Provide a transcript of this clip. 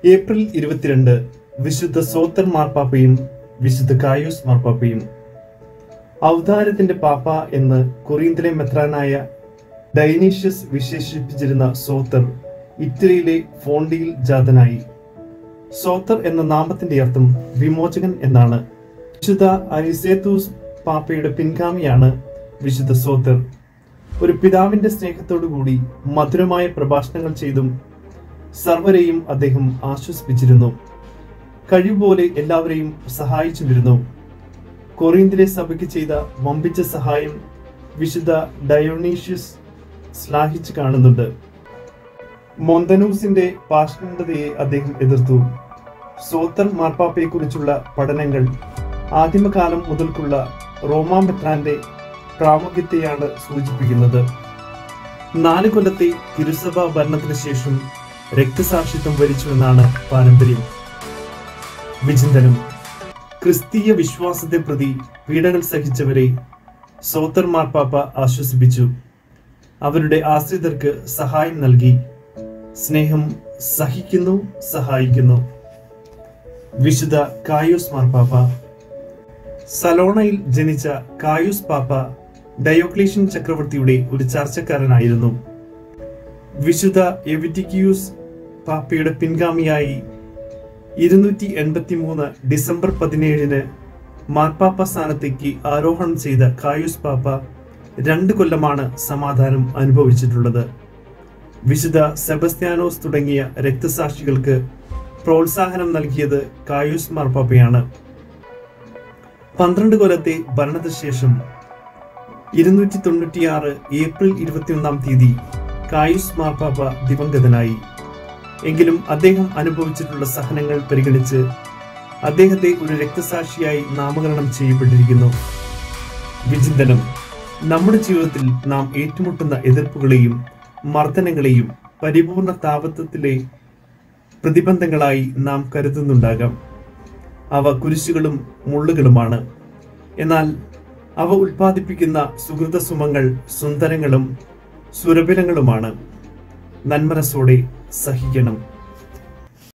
April 22 വിശുദ്ധ സോത്തർ മാർപ്പാപ്പയും വിശുദ്ധ കായൂസ് മാർപ്പാപ്പയും. ഔദാര്യത്തിന്റെ പാപ്പ എന്ന് കൊറിന്തിലെ മെത്രാനായ ഡൈനീഷ്യസ് വിശേഷിപ്പിച്ചിരുന്ന സോത്തർ ഇറ്റലിയിലെ ഫോണ്ടിയിൽ ജാതനായി. സോത്തർ എന്ന നാമത്തിന്റെ അർത്ഥം വിമോചകൻ എന്നാണ്. വിശുദ്ധ അനിസേത്തൂസ് പാപ്പയുടെ പിൻഗാമിയാണ് വിശുദ്ധ സോത്തർ. ഒരു പിതാവിന്റെ സ്നേഹത്തോടുകൂടി മധുരമായ പ്രഭാഷണങ്ങൾ ചെയ്തും സർവരെയും അദ്ദേഹം ആശ്വസിപ്പിച്ചിരുന്നു. കഴിവുപോലെ എല്ലാവരെയും സഹായിച്ചുമിരുന്നു. കൊറിന്തിലെ സഭയ്ക്ക് ചെയ്ത വമ്പിച്ച സഹായം വിശുദ്ധ ഡയോണീഷ്യസ് ശ്ലാഘിച്ചു കാണുന്നുണ്ട്. മൊന്തനൂസിന്റെ പാഷണ്ഡതയെ അദ്ദേഹം എതിർത്തു. സോത്തർ മാർപ്പാപ്പയെ കുറിച്ചുള്ള പഠനങ്ങൾ ആദിമകാലം മുതൽക്കുള്ള റോമാ മെത്രാന്റെ പ്രാമുഖ്യത്തെയാണ് സൂചിപ്പിക്കുന്നത്. 4 കൊല്ലത്തെ തിരുസഭാ ഭരണത്തിന് ശേഷം രക്തസാക്ഷിത്വം വരിച്ചുവെന്നാണ് പാരമ്പര്യം. വിചിന്തനം. ക്രിസ്തീയ വിശ്വാസത്തെ പ്രതി പീഡകൾ സഹിച്ചവരെ സോത്തർ മാർപ്പാപ്പ ആശ്വസിപ്പിച്ചു. അവരുടെ ആശ്രിതർക്ക് സഹായം നൽകി. സ്നേഹം സഹിക്കുന്നു, സഹായിക്കുന്നു. വിശുദ്ധ കായൂസ് മാർപ്പാപ്പ. സലോണയിൽ ജനിച്ച കായൂസ് പാപ്പ ഡയോക്ലീഷ്യൻ ചക്രവർത്തിയുടെ ഒരു ചർച്ചക്കാരനായിരുന്നു. വിശുദ്ധ എവിറ്റിക്യൂസ് പാപ്പയുടെ പിൻഗാമിയായി 283 ഡിസംബർ 17 മാർപ്പാപ്പ സ്ഥാനത്തേക്ക് ആരോഹണം ചെയ്ത കായൂസ് പാപ്പ 2 കൊല്ലമാണ് സമാധാനം അനുഭവിച്ചിട്ടുള്ളത്. വിശുദ്ധ സെബസ്ത്യാനോസ് തുടങ്ങിയ രക്തസാക്ഷികൾക്ക് പ്രോത്സാഹനം നൽകിയത് കായൂസ് മാർപ്പാപ്പയാണ്. 12 കൊല്ലത്തെ ഭരണത്തിന് ശേഷം 296 ഏപ്രിൽ 21 കായൂസ് മാർപ്പാപ്പ ദിവംഗതനായി. എങ്കിലും അദ്ദേഹം അനുഭവിച്ചിട്ടുള്ള സഹനങ്ങൾ പരിഗണിച്ച് അദ്ദേഹത്തെ ഒരു രക്തസാക്ഷിയായി നാമകരണം ചെയ്യപ്പെട്ടിരിക്കുന്നു. വിചിന്തനം. നമ്മുടെ ജീവിതത്തിൽ നാം ഏറ്റുമുട്ടുന്ന എതിർപ്പുകളെയും മർദ്ദനങ്ങളെയും പരിപൂർണ താപത്വത്തിലെ പ്രതിബന്ധങ്ങളായി നാം കരുതുന്നുണ്ടാകാം. അവ കുരിശുകളും മുള്ളുകളുമാണ്. എന്നാൽ അവ ഉൽപ്പാദിപ്പിക്കുന്ന സുഹൃതസുമങ്ങൾ സുന്ദരങ്ങളും സുരഭിലങ്ങളുമാണ്. നന്മനസ്സോടെ സഹിക്കണം.